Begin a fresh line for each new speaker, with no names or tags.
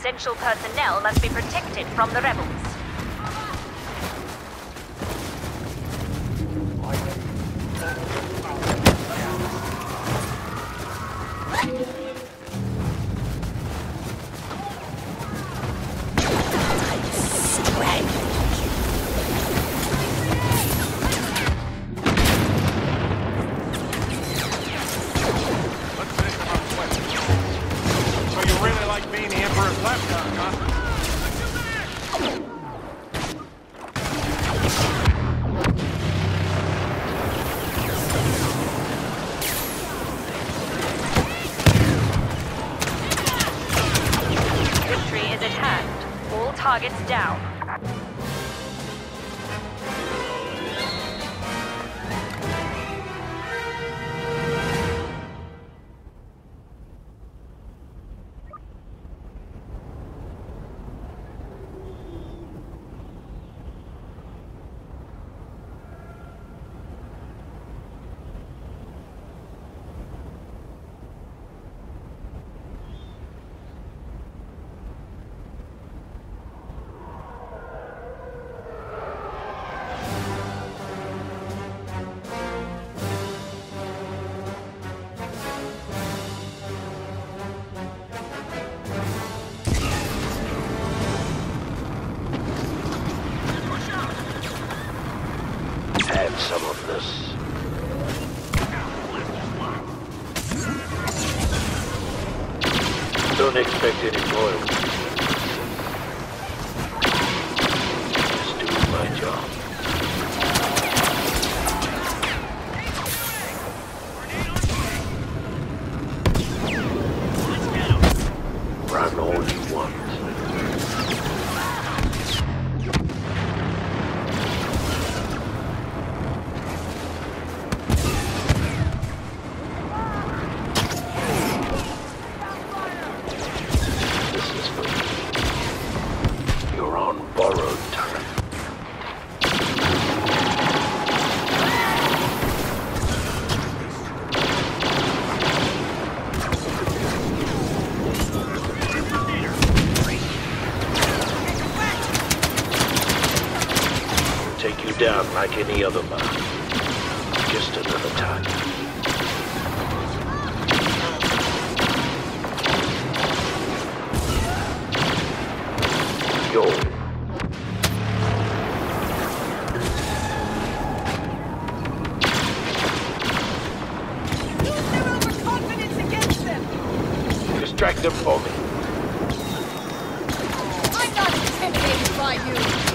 Essential personnel must be protected from the rebels. Targets down.
Have some of this. Don't expect any loyalty. Just doing my job. Run all you want. Borrowed time. Take you down like any other man. Just another time. Yo. Distract them for me.
I'm not intimidated by you.